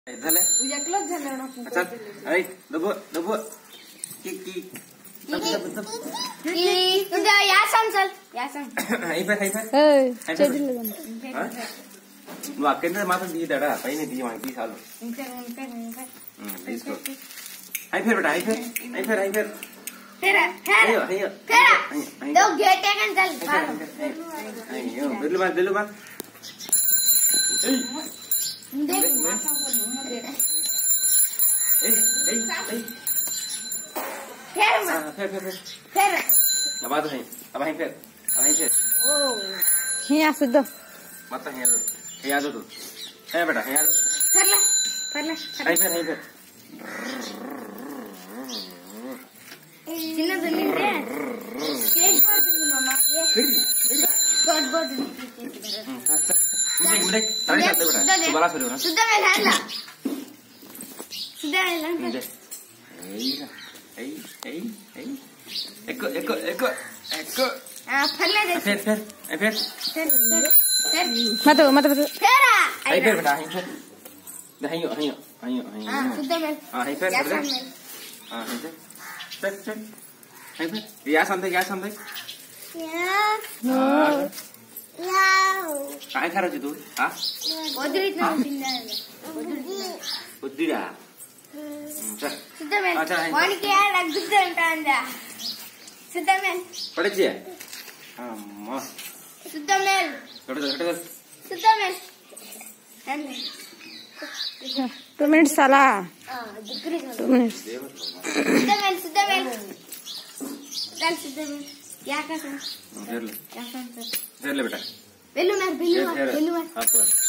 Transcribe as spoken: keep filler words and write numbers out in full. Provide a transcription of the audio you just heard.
झालं एकलंच झालं ना. चल अरे दबो दबो की की दब दब दब की तुझा या सांग चल या सांग हाय पे हाय पे ए చెదిలు हां నువ్వు అక్కడే మాత్రం తీయడాడా పైన తీయ మనకి చాలు ఇంకా ఇంకా ఇంకా తీసుకో हाय पे बेटा हाय पे हाय पे हाय पे तेरा అయ్యో అయ్యో तेरा दो गेट है चल అయ్యో బిల్లు బా బిల్లు బా देख ए ए ए फिर हां फिर फिर फिर अब आ तो है अब हाय पे अब हाय पे ओ ही असद मत है हे आ दो तू है बेटा हे आ दो फिर ले फिर ले हाय पे हाय पे చిన్న బిల్లిందే కేక్ బోర్డు మామా ఏ గోడ్ బోర్డు मुझे मुझे तारी साथ दे बेटा तू बाला सो ना सुद्धा मैं खाला सुद्धा मैं मुझे ए ए ए एको एको एको एको आ फल्ले दे फिर फिर ए फिर फिर फिर फिर मत मत मत फेरा हाय फिर बेटा हाय फिर हायो हायो हायो हायो हां सुद्धा मैं हां हाय फिर बेटा हां हाय फिर चल चल हाय फिर या सांते या सांते या हां याओ काय करायची तू हा ओदरीत ना बिंदा उद्दिरा चल सुद्धा मैं अच्छा, है। वन के यार लग सुद्धा अंटा सुद्धा मैं पड़ची अम्मा सुद्धा मैं छोड़ दे छोड़ दे सुद्धा मैं हमने टू मिनिट्स आला हां डिग्री टू मिनिट्स सुद्धा मैं सुद्धा मैं चल सुद्धा मैं क्या कर घेर ले क्या कर घेर ले बेटा बेलू मार बेलू मार घेर बेलू मार आपको